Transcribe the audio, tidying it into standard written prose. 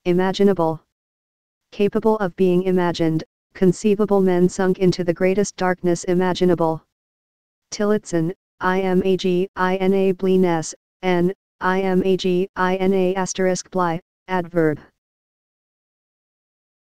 imaginable. Capable of being imagined, conceivable men sunk into the greatest darkness imaginable. Tillotson, imagina blines, n, imagina *, adverb.